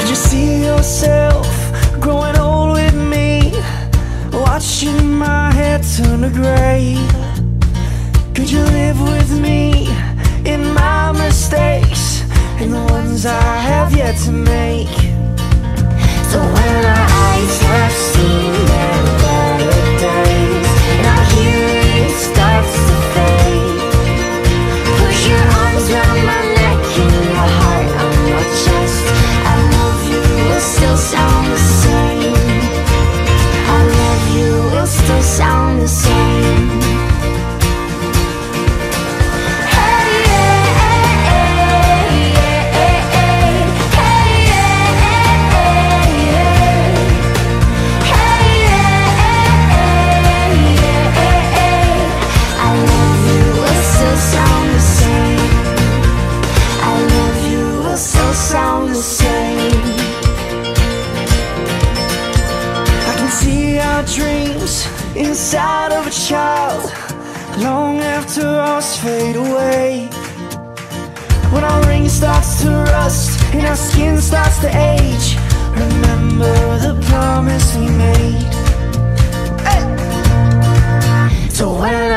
Could you see yourself growing old with me, watching my hair turn to gray? Could you live with me in my mistakes and the ones I have yet to make? So when our eyes have seen their better days and our hearing starts to fade, put your arms around my neck and your heart on my chest. I love you will still sound the same. I love you will still sound the same. Sound the same. I can see our dreams inside of a child long after ours fade away. When our ring starts to rust and our skin starts to age, remember the promise we made. Hey! So when